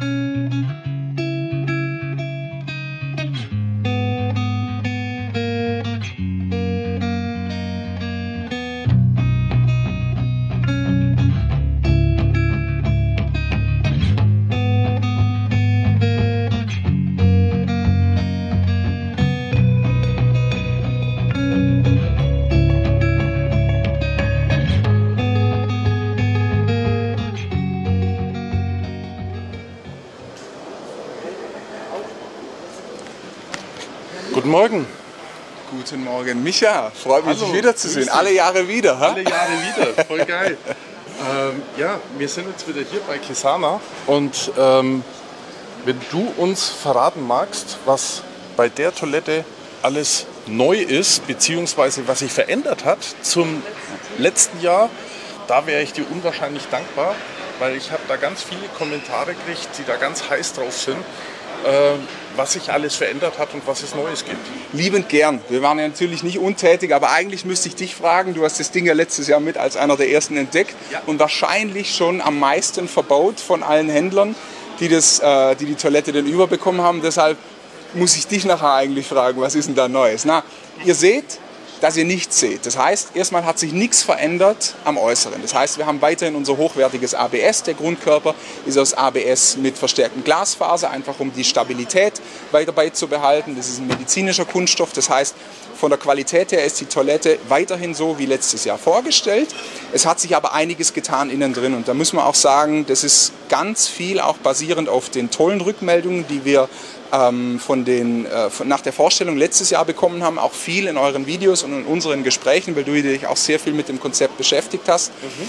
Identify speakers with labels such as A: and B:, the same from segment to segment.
A: Guten Morgen.
B: Guten Morgen, Micha. Freut mich, dich wiederzusehen. Alle Jahre wieder. Ha?
A: Alle Jahre wieder. Voll geil. Ja, wir sind jetzt wieder hier bei Kesana. Und wenn du uns verraten magst, was bei der Toilette alles neu ist, beziehungsweise was sich verändert hat zum letzten Jahr, da wäre ich dir unwahrscheinlich dankbar, weil ich habe da ganz viele Kommentare gekriegt, die da ganz heiß drauf sind. Was sich alles verändert hat und was es Neues gibt.
B: Liebend gern. Wir waren ja natürlich nicht untätig, aber eigentlich müsste ich dich fragen. Du hast das Ding ja letztes Jahr mit als einer der ersten entdeckt und wahrscheinlich schon am meisten verbaut von allen Händlern, die die Toilette denn überbekommen haben. Deshalb muss ich dich nachher eigentlich fragen, was ist denn da Neues? Na, ihr seht, dass ihr nichts seht. Das heißt, erstmal hat sich nichts verändert am Äußeren. Das heißt, wir haben weiterhin unser hochwertiges ABS. Der Grundkörper ist aus ABS mit verstärktem Glasfaser, einfach um die Stabilität weiter beizubehalten. Das ist ein medizinischer Kunststoff. Das heißt, von der Qualität her ist die Toilette weiterhin so wie letztes Jahr vorgestellt. Es hat sich aber einiges getan innen drin. Und da muss man auch sagen, das ist ganz viel auch basierend auf den tollen Rückmeldungen, die wir nach der Vorstellung letztes Jahr bekommen haben, auch viel in euren Videos und in unseren Gesprächen, weil du dich auch sehr viel mit dem Konzept beschäftigt hast.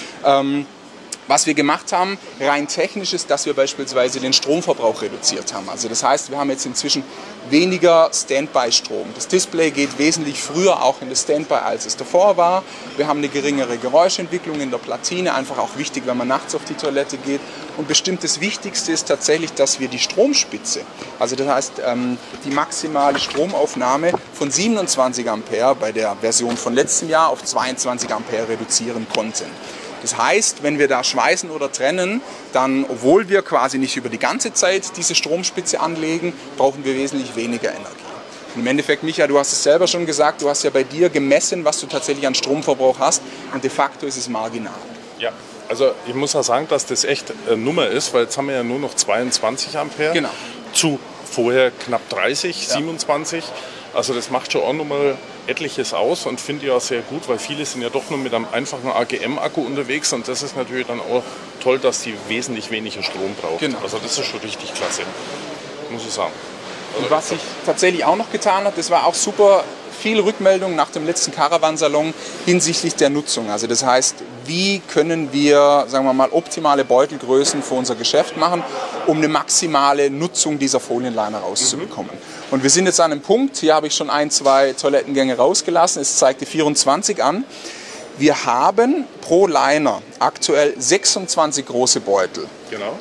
B: Was wir gemacht haben, rein technisch, ist, dass wir beispielsweise den Stromverbrauch reduziert haben. Also das heißt, wir haben jetzt inzwischen weniger Standby-Strom. Das Display geht wesentlich früher auch in das Standby, als es davor war. Wir haben eine geringere Geräuschentwicklung in der Platine, einfach auch wichtig, wenn man nachts auf die Toilette geht. Und bestimmt das Wichtigste ist tatsächlich, dass wir die Stromspitze, also das heißt die maximale Stromaufnahme von 27 Ampere bei der Version von letztem Jahr auf 22 Ampere reduzieren konnten. Das heißt, wenn wir da schweißen oder trennen, dann, obwohl wir quasi nicht über die ganze Zeit diese Stromspitze anlegen, brauchen wir wesentlich weniger Energie. Und im Endeffekt, Micha, du hast es selber schon gesagt, du hast ja bei dir gemessen, was du tatsächlich an Stromverbrauch hast, und de facto ist es marginal.
A: Ja, also ich muss auch sagen, dass das echt Nummer ist, weil jetzt haben wir ja nur noch 22 Ampere
B: genau.
A: Zu vorher knapp 30, ja. 27. Also das macht schon auch nochmal etliches aus und finde ich auch sehr gut, weil viele sind ja doch nur mit einem einfachen AGM-Akku unterwegs und das ist natürlich dann auch toll, dass die wesentlich weniger Strom braucht. Genau. Also das ist schon richtig klasse, muss ich sagen. Also
B: und was sich tatsächlich auch noch getan hat, das war auch super, viele Rückmeldungen nach dem letzten Caravansalon hinsichtlich der Nutzung. Also das heißt, wie können wir, sagen wir mal, optimale Beutelgrößen für unser Geschäft machen, um eine maximale Nutzung dieser Folienliner rauszubekommen. Und wir sind jetzt an einem Punkt, hier habe ich schon 1, 2 Toilettengänge rausgelassen, es zeigt die 24 an. Wir haben pro Liner aktuell 26 große Beutel, genau.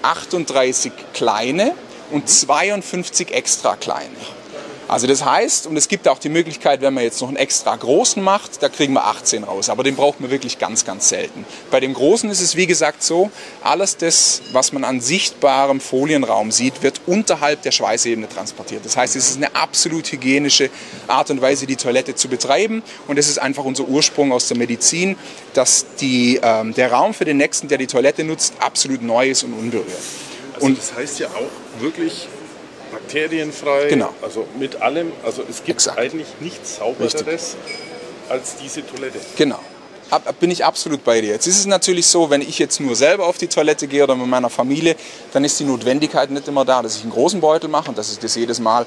B: 38 kleine und 52 extra kleine. Also das heißt, und es gibt auch die Möglichkeit, wenn man jetzt noch einen extra großen macht, da kriegen wir 18 raus. Aber den braucht man wirklich ganz, ganz selten. Bei dem großen ist es wie gesagt so, alles das, was man an sichtbarem Folienraum sieht, wird unterhalb der Schweißebene transportiert. Das heißt, es ist eine absolut hygienische Art und Weise, die Toilette zu betreiben. Und das ist einfach unser Ursprung aus der Medizin, dass der Raum für den Nächsten, der die Toilette nutzt, absolut neu ist und unberührt.
A: Also und das heißt ja auch wirklich bakterienfrei, genau. Also mit allem, also es gibt eigentlich nichts Saubereres als diese Toilette.
B: Genau. Bin ich absolut bei dir. Jetzt ist es natürlich so, wenn ich jetzt nur selber auf die Toilette gehe oder mit meiner Familie, dann ist die Notwendigkeit nicht immer da, dass ich einen großen Beutel mache und dass ich das jedes Mal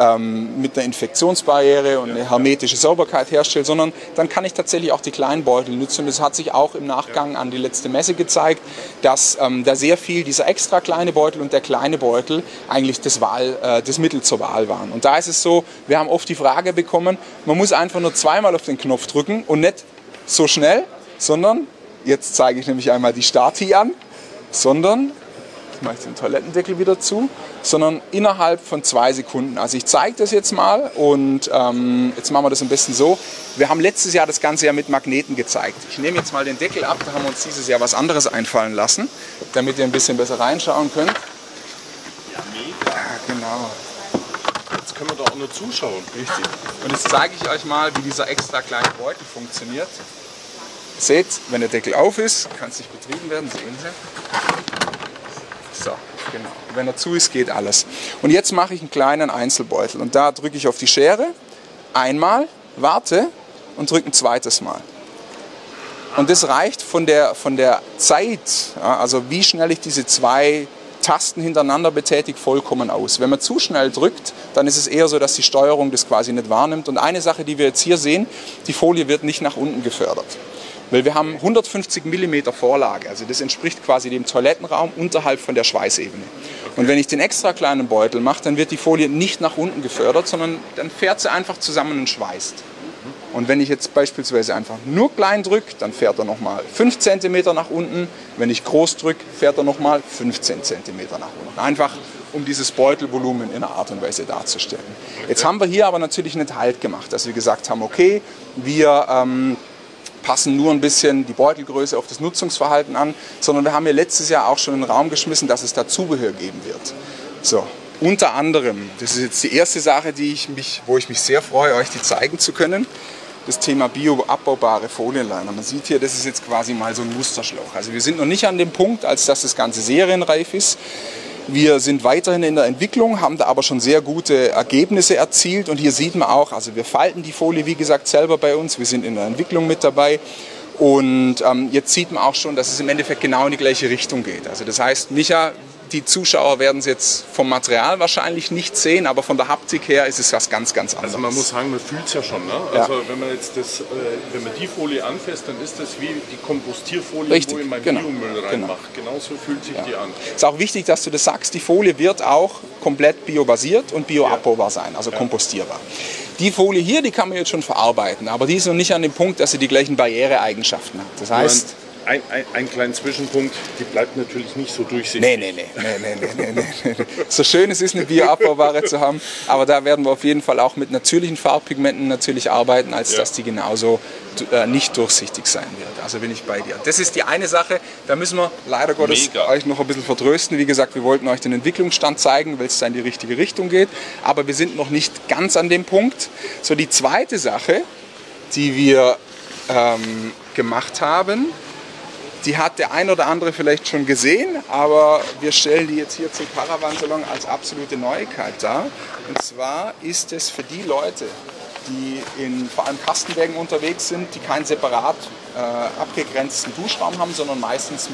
B: mit einer Infektionsbarriere und eine hermetische Sauberkeit herstelle, sondern dann kann ich tatsächlich auch die kleinen Beutel nutzen. Und das hat sich auch im Nachgang an die letzte Messe gezeigt, dass da sehr viel dieser extra kleine Beutel und der kleine Beutel eigentlich das Mittel zur Wahl waren. Und da ist es so, wir haben oft die Frage bekommen, man muss einfach nur zweimal auf den Knopf drücken und nicht so schnell, sondern, jetzt zeige ich nämlich einmal die Stati an, sondern, jetzt mache ich den Toilettendeckel wieder zu, sondern innerhalb von 2 Sekunden. Also ich zeige das jetzt mal und jetzt machen wir das am besten so. Wir haben letztes Jahr das Ganze ja mit Magneten gezeigt. Ich nehme jetzt mal den Deckel ab, da haben wir uns dieses Jahr was anderes einfallen lassen, damit ihr ein bisschen besser reinschauen könnt. Genau.
A: Jetzt können wir da auch nur zuschauen.
B: Richtig. Und jetzt zeige ich euch mal, wie dieser extra kleine Beutel funktioniert. Seht, wenn der Deckel auf ist, kann es nicht betrieben werden, sehen Sie. So, genau. Wenn er zu ist, geht alles. Und jetzt mache ich einen kleinen Einzelbeutel und da drücke ich auf die Schere, einmal, warte und drücke ein zweites Mal. Und das reicht von der Zeit, ja, also wie schnell ich diese 2 Tasten hintereinander betätigt, vollkommen aus. Wenn man zu schnell drückt, dann ist es eher so, dass die Steuerung das quasi nicht wahrnimmt. Und eine Sache, die wir jetzt hier sehen, die Folie wird nicht nach unten gefördert. Weil wir haben 150 mm Vorlage, also das entspricht quasi dem Toilettenraum unterhalb von der Schweißebene. Und wenn ich den extra kleinen Beutel mache, dann wird die Folie nicht nach unten gefördert, sondern dann fährt sie einfach zusammen und schweißt. Und wenn ich jetzt beispielsweise einfach nur klein drücke, dann fährt er nochmal 5 cm nach unten. Wenn ich groß drücke, fährt er nochmal 15 cm nach unten. Einfach um dieses Beutelvolumen in einer Art und Weise darzustellen. Jetzt haben wir hier aber natürlich nicht Halt gemacht, dass wir gesagt haben, okay, wir passen nur ein bisschen die Beutelgröße auf das Nutzungsverhalten an, sondern wir haben ja letztes Jahr auch schon in den Raum geschmissen, dass es da Zubehör geben wird. So, unter anderem, das ist jetzt die erste Sache, wo ich mich sehr freue, euch die zeigen zu können, das Thema bioabbaubare Folienliner. Man sieht hier, das ist jetzt quasi mal so ein Musterschlauch. Also wir sind noch nicht an dem Punkt, als dass das Ganze serienreif ist. Wir sind weiterhin in der Entwicklung, haben da aber schon sehr gute Ergebnisse erzielt und hier sieht man auch, also wir falten die Folie wie gesagt selber bei uns, wir sind in der Entwicklung mit dabei und jetzt sieht man auch schon, dass es im Endeffekt genau in die gleiche Richtung geht. Also das heißt, Micha, die Zuschauer werden es jetzt vom Material wahrscheinlich nicht sehen, aber von der Haptik her ist es was ganz, ganz anderes.
A: Also man muss sagen, man fühlt es ja schon. Ne?
B: Ja.
A: Also wenn man jetzt wenn man die Folie anfasst, dann ist das wie die Kompostierfolie,
B: Richtig,
A: wo ich meinen
B: genau,
A: Biomüll reinmache. Genauso fühlt sich die an.
B: Ist auch wichtig, dass du das sagst, die Folie wird auch komplett biobasiert und bioabbaubar sein, also kompostierbar. Die Folie hier, die kann man jetzt schon verarbeiten, aber die ist noch nicht an dem Punkt, dass sie die gleichen Barriereeigenschaften hat. Das heißt...
A: Ein kleiner Zwischenpunkt, die bleibt natürlich nicht so durchsichtig.
B: Nee. So schön es ist, eine bioabbaubare zu haben, aber da werden wir auf jeden Fall auch mit natürlichen Farbpigmenten natürlich arbeiten, als dass die genauso nicht durchsichtig sein wird. Also bin ich bei dir. Das ist die eine Sache, da müssen wir leider Gottes euch noch ein bisschen vertrösten. Wie gesagt, wir wollten euch den Entwicklungsstand zeigen, weil es da in die richtige Richtung geht, aber wir sind noch nicht ganz an dem Punkt. So, die zweite Sache, die wir gemacht haben, die hat der ein oder andere vielleicht schon gesehen, aber wir stellen die jetzt hier zum Caravansalon als absolute Neuigkeit dar. Und zwar ist es für die Leute, die in vor allem Kastenwägen unterwegs sind, die keinen separat abgegrenzten Duschraum haben, sondern meistens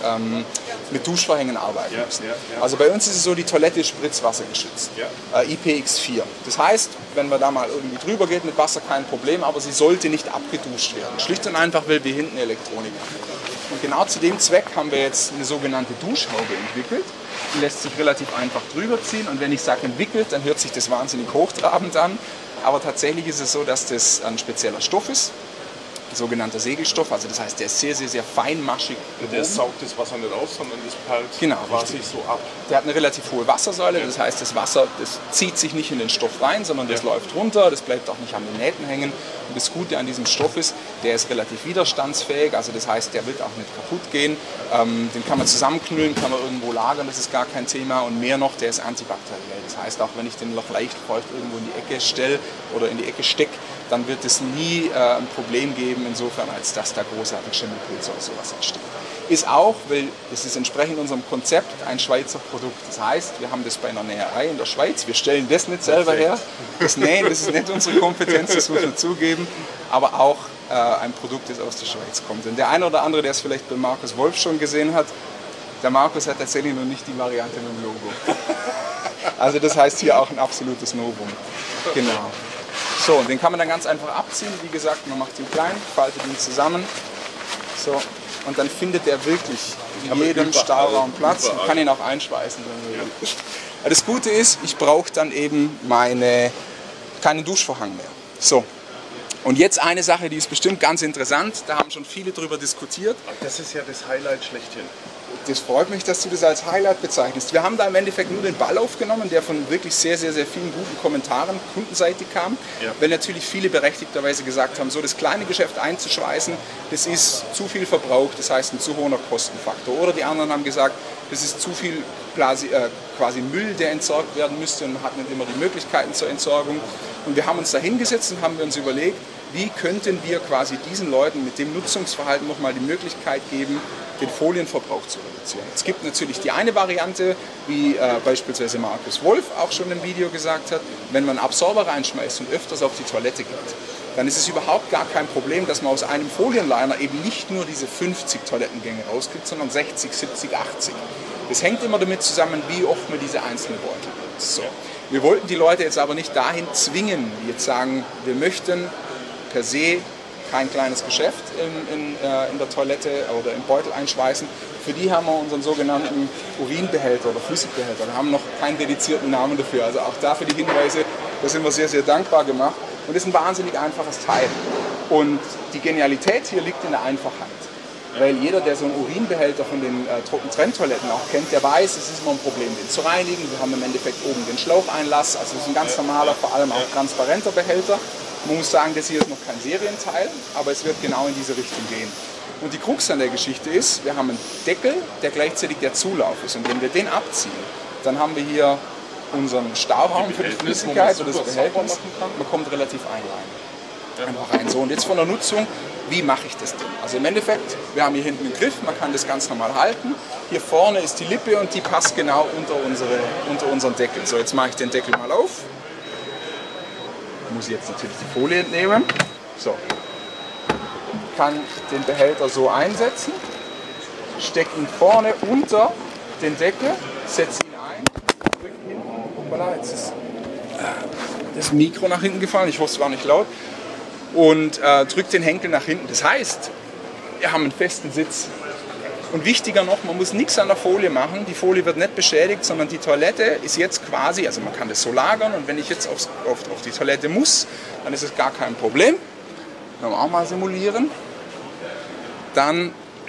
B: mit Duschvorhängen arbeiten müssen. Also bei uns ist es so, die Toilette ist spritzwassergeschützt, IPX4. Das heißt, wenn man da mal irgendwie drüber geht mit Wasser, kein Problem, aber sie sollte nicht abgeduscht werden. Schlicht und einfach, weil wir hinten Elektronik haben. Und genau zu dem Zweck haben wir jetzt eine sogenannte Duschhaube entwickelt. Die lässt sich relativ einfach drüber ziehen und wenn ich sage entwickelt, dann hört sich das wahnsinnig hochtrabend an. Aber tatsächlich ist es so, dass das ein spezieller Stoff ist, ein sogenannter Segelstoff. Also das heißt, der ist sehr, sehr, sehr feinmaschig.
A: Der saugt das Wasser nicht auf, sondern das perlt quasi so ab.
B: Der hat eine relativ hohe Wassersäule, das heißt, das Wasser zieht sich nicht in den Stoff rein, sondern das läuft runter, das bleibt auch nicht an den Nähten hängen. Und das Gute an diesem Stoff ist, der ist relativ widerstandsfähig, also das heißt, der wird auch nicht kaputt gehen. Den kann man zusammenknüllen, kann man irgendwo lagern, das ist gar kein Thema. Und mehr noch, der ist antibakteriell. Das heißt, auch wenn ich den noch leicht feucht irgendwo in die Ecke stelle oder in die Ecke stecke, dann wird es nie ein Problem geben, insofern, als dass da großartig Schimmelpilze oder sowas entstehen. Ist auch, weil das ist entsprechend unserem Konzept ein Schweizer Produkt. Das heißt, wir haben das bei einer Näherei in der Schweiz, wir stellen das nicht selber her. Das Nähen, das ist nicht unsere Kompetenz, das muss man zugeben, aber auch ein Produkt, das aus der Schweiz kommt. Und der eine oder andere, der es vielleicht bei Markus Wolf schon gesehen hat, der Markus hat tatsächlich noch nicht die Variante mit dem Logo. Also das heißt hier auch ein absolutes Novum. Genau. So, und den kann man dann ganz einfach abziehen. Wie gesagt, man macht ihn klein, faltet ihn zusammen. So, und dann findet er wirklich in jedem Stauraum Platz und kann ihn auch einschweißen, wenn man will. Das Gute ist, ich brauche dann eben keinen Duschvorhang mehr. So. Und jetzt eine Sache, die ist bestimmt ganz interessant, da haben schon viele drüber diskutiert.
A: Das ist ja das Highlight schlechthin.
B: Das freut mich, dass du das als Highlight bezeichnest. Wir haben da im Endeffekt nur den Ball aufgenommen, der von wirklich sehr, sehr, sehr vielen guten Kommentaren kundenseitig kam, weil natürlich viele berechtigterweise gesagt haben, so das kleine Geschäft einzuschweißen, das ist zu viel Verbrauch, das heißt ein zu hoher Kostenfaktor. Oder die anderen haben gesagt, das ist zu viel quasi Müll, der entsorgt werden müsste und man hat nicht immer die Möglichkeiten zur Entsorgung. Und wir haben uns da hingesetzt und haben uns überlegt, wie könnten wir quasi diesen Leuten mit dem Nutzungsverhalten nochmal die Möglichkeit geben, den Folienverbrauch zu reduzieren. Es gibt natürlich die eine Variante, wie beispielsweise Markus Wolf auch schon im Video gesagt hat, wenn man Absorber reinschmeißt und öfters auf die Toilette geht, dann ist es überhaupt gar kein Problem, dass man aus einem Folienliner eben nicht nur diese 50 Toilettengänge rauskriegt, sondern 60, 70, 80. Das hängt immer damit zusammen, wie oft man diese einzelnen Beutel benutzt. So. Wir wollten die Leute jetzt aber nicht dahin zwingen, die jetzt sagen, wir möchten per se kein kleines Geschäft in der Toilette oder im Beutel einschweißen. Für die haben wir unseren sogenannten Urinbehälter oder Flüssigbehälter. Wir haben noch keinen dedizierten Namen dafür. Also auch dafür die Hinweise, da sind wir sehr, sehr dankbar gemacht. Und das ist ein wahnsinnig einfaches Teil. Und die Genialität hier liegt in der Einfachheit. Weil jeder, der so einen Urinbehälter von den Trockentrenntoiletten auch kennt, der weiß, es ist immer ein Problem, den zu reinigen. Wir haben im Endeffekt oben den Schlaucheinlass. Also es ist ein ganz normaler, vor allem auch transparenter Behälter. Man muss sagen, das hier ist noch kein Serienteil, aber es wird genau in diese Richtung gehen. Und die Krux an der Geschichte ist, wir haben einen Deckel, der gleichzeitig der Zulauf ist. Und wenn wir den abziehen, dann haben wir hier unseren Stauraum für die Flüssigkeit oder das Behältnis. Man kommt relativ einfach rein. So, und jetzt von der Nutzung, wie mache ich das denn? Also im Endeffekt, wir haben hier hinten einen Griff, man kann das ganz normal halten. Hier vorne ist die Lippe und die passt genau unter unseren Deckel. So, jetzt mache ich den Deckel mal auf. Muss ich jetzt natürlich die Folie entnehmen. So. Kann den Behälter so einsetzen, stecke ihn vorne unter den Deckel, setze ihn ein, drücke hinten. Voilà, jetzt ist das Mikro nach hinten gefallen, ich hoffe es war nicht laut. Und drücke den Henkel nach hinten. Das heißt, wir haben einen festen Sitz. Und wichtiger noch, man muss nichts an der Folie machen, die Folie wird nicht beschädigt, sondern die Toilette ist jetzt quasi, also man kann das so lagern und wenn ich jetzt auf die Toilette muss, dann ist es gar kein Problem. Können wir auch mal simulieren. Dann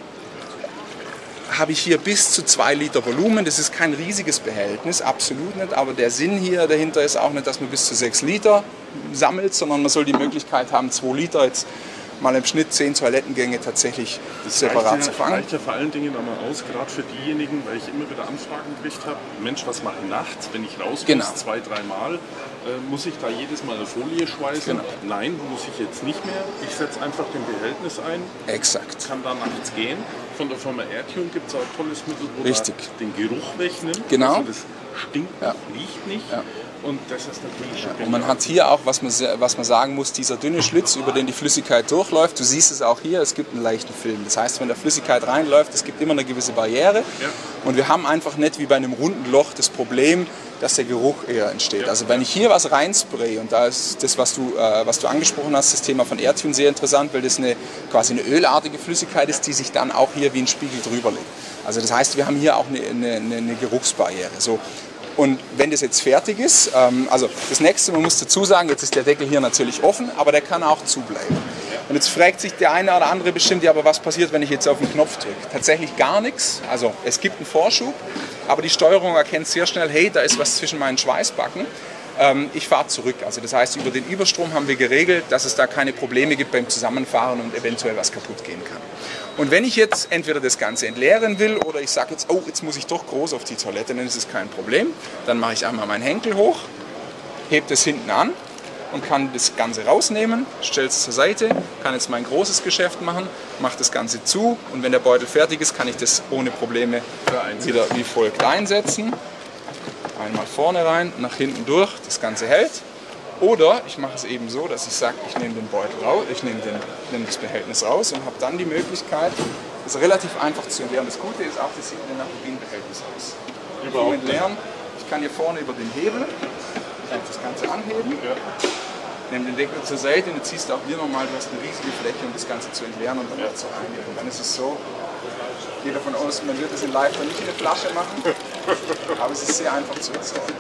B: habe ich hier bis zu 2 Liter Volumen, das ist kein riesiges Behältnis, absolut nicht, aber der Sinn hier dahinter ist auch nicht, dass man bis zu 6 Liter sammelt, sondern man soll die Möglichkeit haben, 2 Liter jetzt mal im Schnitt 10 Toilettengänge tatsächlich separat zu fangen.
A: Das reicht ja vor allen Dingen nochmal aus, gerade für diejenigen, weil ich immer wieder Anfragen gekriegt habe, Mensch, was mache ich nachts, wenn ich raus muss, 2, 3 Mal, muss ich da jedes Mal eine Folie schweißen?
B: Genau.
A: Nein, muss ich jetzt nicht mehr. Ich setze einfach den Behältnis ein,
B: Exakt.
A: kann da nachts gehen. Von der Firma Airtune gibt es auch ein tolles Mittel, wo
B: Richtig.
A: den Geruch wegnimmt.
B: Genau.
A: Also das stinkt nicht, riecht nicht.
B: Ja.
A: Und das ist natürlich schon
B: Und man hat hier auch, was man sagen muss, dieser dünne Schlitz, über den die Flüssigkeit durchläuft. Du siehst es auch hier, es gibt einen leichten Film. Das heißt, wenn da Flüssigkeit reinläuft, es gibt immer eine gewisse Barriere. Ja. Und wir haben einfach nicht wie bei einem runden Loch das Problem, dass der Geruch eher entsteht. Ja. Also wenn ich hier was reinspraye, und da ist das, was du angesprochen hast, das Thema von Airtune sehr interessant, weil das quasi eine ölartige Flüssigkeit ist, die sich dann auch hier wie ein Spiegel drüber legt. Also das heißt, wir haben hier auch eine Geruchsbarriere. So. Und wenn das jetzt fertig ist, also das nächste, man muss dazu sagen, jetzt ist der Deckel hier natürlich offen, aber der kann auch zubleiben. Und jetzt fragt sich der eine oder andere bestimmt, ja, aber was passiert, wenn ich jetzt auf den Knopf drücke? Tatsächlich gar nichts. Also es gibt einen Vorschub, aber die Steuerung erkennt sehr schnell, hey, da ist was zwischen meinen Schweißbacken. Ich fahre zurück. Also das heißt, über den Überstrom haben wir geregelt, dass es da keine Probleme gibt beim Zusammenfahren und eventuell was kaputt gehen kann. Und wenn ich jetzt entweder das Ganze entleeren will oder ich sage jetzt, oh, jetzt muss ich doch groß auf die Toilette, dann ist es kein Problem. Dann mache ich einmal meinen Henkel hoch, hebe das hinten an und kann das Ganze rausnehmen, stelle es zur Seite, kann jetzt mein großes Geschäft machen, mache das Ganze zu und wenn der Beutel fertig ist, kann ich das ohne Probleme wieder wie folgt einsetzen. Einmal vorne rein, nach hinten durch, das Ganze hält. Oder ich mache es eben so, dass ich sage, ich nehme den Beutel raus, ich nehme das Behältnis raus und habe dann die Möglichkeit, das relativ einfach zu entleeren. Das Gute ist auch, das sieht nach dem Behältnis aus. So entleeren. Ich kann hier vorne über den Hebel das Ganze anheben, nehme den Deckel zur Seite und jetzt siehst du auch hier nochmal, du hast eine riesige Fläche, um das Ganze zu entleeren und dann wird es reinigen. Und dann ist es so, ich gehe davon aus, man wird es in live nicht in eine Flasche machen, aber es ist sehr einfach zu entsorgen.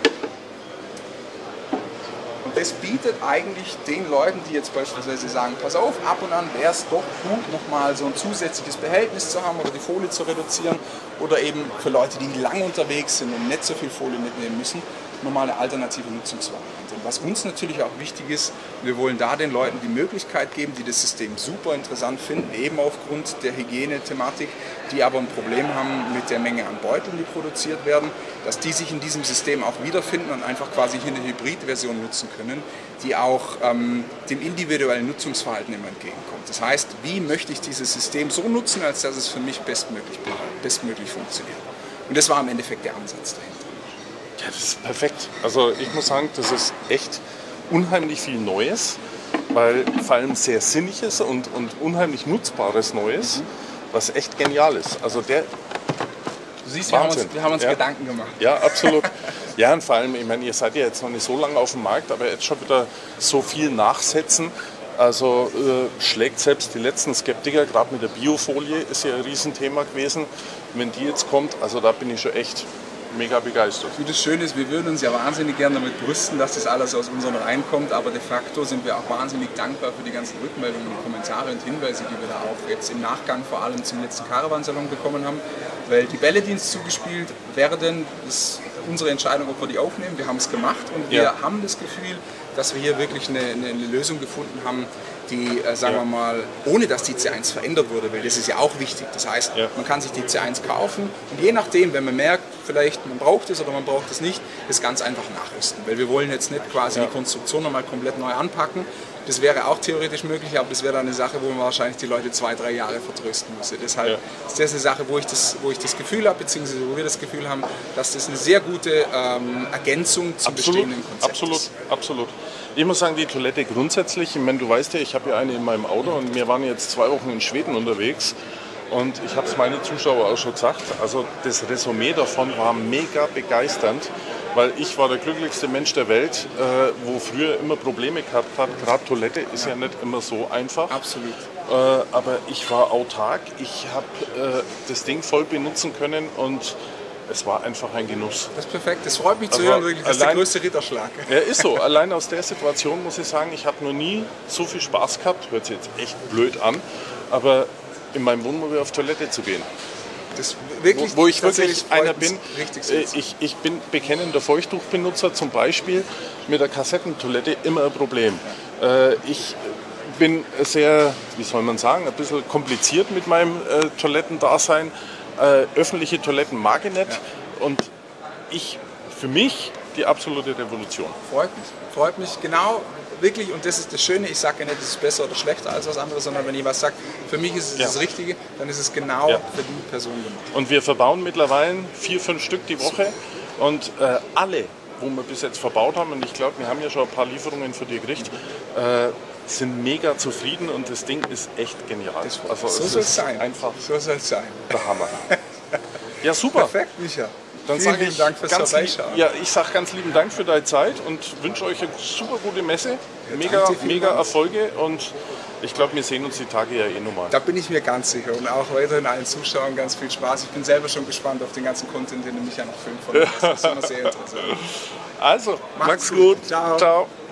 B: Und das bietet eigentlich den Leuten, die jetzt beispielsweise sagen, pass auf, ab und an wäre es doch gut, nochmal so ein zusätzliches Behältnis zu haben oder die Folie zu reduzieren oder eben für Leute, die lang unterwegs sind und nicht so viel Folie mitnehmen müssen, normale alternative Nutzungsvariante. Was uns natürlich auch wichtig ist, wir wollen da den Leuten die Möglichkeit geben, die das System super interessant finden, eben aufgrund der Hygiene-Thematik, die aber ein Problem haben mit der Menge an Beuteln, die produziert werden, dass die sich in diesem System auch wiederfinden und einfach quasi hier eine Hybrid-Version nutzen können, die auch dem individuellen Nutzungsverhalten immer entgegenkommt. Das heißt, wie möchte ich dieses System so nutzen, als dass es für mich bestmöglich funktioniert. Und das war im Endeffekt der Ansatz dahinter.
A: Ja, das ist perfekt. Also ich muss sagen, das ist echt unheimlich viel Neues, weil vor allem sehr Sinniges und unheimlich Nutzbares Neues, was echt genial ist. Also
B: Du siehst, wir haben uns Gedanken gemacht.
A: Ja, absolut. Ja, und vor allem, ich meine, ihr seid ja jetzt noch nicht so lange auf dem Markt, aber jetzt schon wieder so viel nachsetzen. Also schlägt selbst die letzten Skeptiker, gerade mit der Biofolie ist ja ein Riesenthema gewesen. Wenn die jetzt kommt, also da bin ich schon echt mega begeistert.
B: Wie das Schöne ist, wir würden uns ja wahnsinnig gerne damit brüsten, dass das alles aus unseren Reihen kommt, aber de facto sind wir auch wahnsinnig dankbar für die ganzen Rückmeldungen, Kommentare und Hinweise, die wir da auch jetzt im Nachgang vor allem zum letzten Caravansalon bekommen haben, weil die Bälle, die uns zugespielt werden, ist unsere Entscheidung, ob wir die aufnehmen. Wir haben es gemacht und wir haben das Gefühl, dass wir hier wirklich eine Lösung gefunden haben, die, sagen wir mal, ohne dass die C1 verändert wurde, weil das ist ja auch wichtig. Das heißt, man kann sich die C1 kaufen und je nachdem, wenn man merkt, vielleicht man braucht es oder man braucht es nicht, das ganz einfach nachrüsten. Weil wir wollen jetzt nicht quasi die Konstruktion nochmal komplett neu anpacken. Das wäre auch theoretisch möglich, aber das wäre dann eine Sache, wo man wahrscheinlich die Leute 2-3 Jahre vertrösten müsste. Deshalb ist das eine Sache, wo ich das Gefühl habe, beziehungsweise wo wir das Gefühl haben, dass das eine sehr gute Ergänzung zum bestehenden Konzept ist.
A: Absolut. Ich muss sagen, die Toilette grundsätzlich, ich meine, du weißt ja, ich habe ja eine in meinem Auto und wir waren jetzt 2 Wochen in Schweden unterwegs und ich habe es meine Zuschauer auch schon gesagt, also das Resümee davon war mega begeisternd, weil ich war der glücklichste Mensch der Welt, wo früher immer Probleme gehabt hat. Gerade Toilette ist ja nicht immer so einfach.
B: Absolut.
A: Aber ich war autark, ich habe das Ding voll benutzen können und es war einfach ein Genuss.
B: Das ist perfekt, das freut mich zu hören, wirklich. Das ist der größte Ritterschlag.
A: Ja, ist so. Allein aus der Situation muss ich sagen, ich habe noch nie so viel Spaß gehabt, hört sich jetzt echt blöd an, aber in meinem Wohnmobil auf Toilette zu gehen.
B: Das wirklich,
A: wo ich wirklich einer bin,
B: ich
A: bin bekennender Feuchttuchbenutzer zum Beispiel, mit der Kassettentoilette immer ein Problem. Ich bin sehr, wie soll man sagen, ein bisschen kompliziert mit meinem Toilettendasein. Öffentliche Toiletten mag ich nicht und für mich die absolute Revolution.
B: Freut mich genau, wirklich, und das ist das Schöne, ich sage ja nicht, es ist besser oder schlechter als was anderes, sondern wenn ich was sage, für mich ist es das Richtige, dann ist es genau für die Person gemacht.
A: Und wir verbauen mittlerweile 4-5 Stück die Woche und alle, wo wir bis jetzt verbaut haben, und ich glaube, wir haben ja schon ein paar Lieferungen für die gekriegt, sind mega zufrieden und das Ding ist echt genial.
B: Also so soll es sein.
A: Einfach
B: so soll es sein.
A: Der Hammer. Ja, super.
B: Perfekt, Micha.
A: Dann
B: vielen lieben Dank fürs Vorbeischauen.
A: Ja, ich sage ganz lieben Dank für deine Zeit und wünsche euch eine super gute Messe. Mega Erfolge und ich glaube, wir sehen uns die Tage ja eh nochmal.
B: Da bin ich mir ganz sicher und auch weiterhin allen Zuschauern ganz viel Spaß. Ich bin selber schon gespannt auf den ganzen Content, den du mich ja noch filmen von. Das ist immer sehr interessant.
A: Also, mach's gut.
B: Ciao.
A: Ciao.